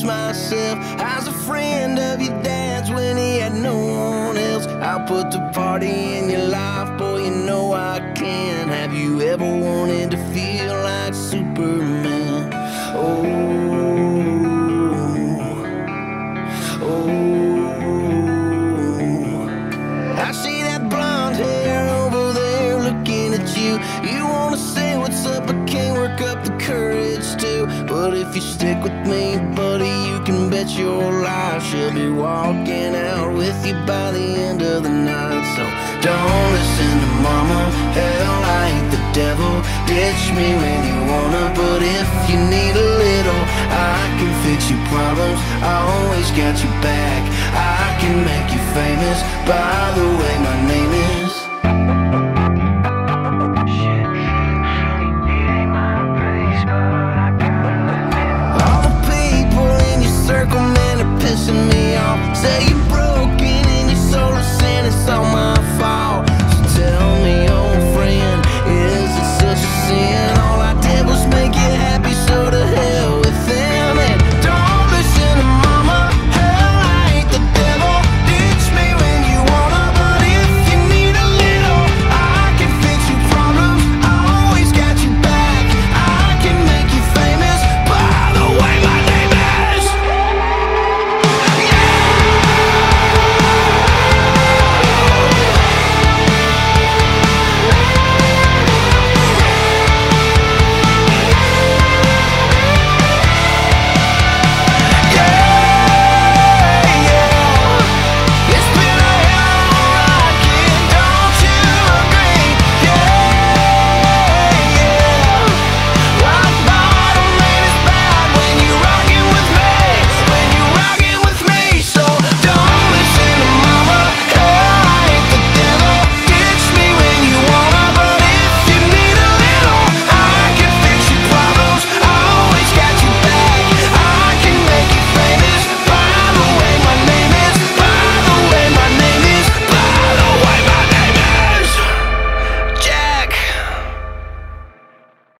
myself as a friend of your dad's when he had no one else. I'll put the party in your life, boy, you know I can. Have you ever wanted to feel like Superman? I see that blonde hair over there looking at you. You wanna say what's up, but can't work up the courage to. But if you stick with me, buddy, you can bet your life she'll be walking out with you by the end of the night. So don't listen to mama, hell, I ain't the devil. Ditch me when you wanna, but if you need a little, I can fix your problems, I always got your back. I can make you famous, by the way, my name is